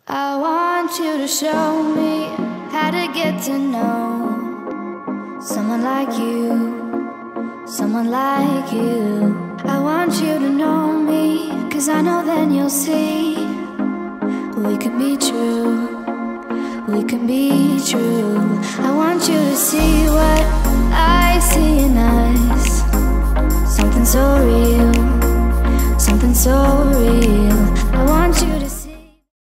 I want you to show me how to get to know someone like you, someone like you. I want you to know me, 'cause I know then you'll see we can be true, we can be true. I want you to see what I see and